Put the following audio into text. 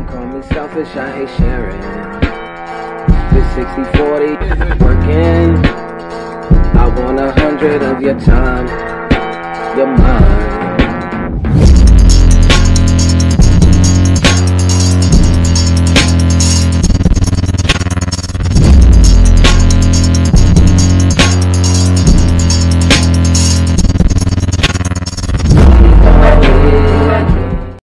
call me selfish, I hate sharing. This 60-40 working. I want 100 of your time, your mind.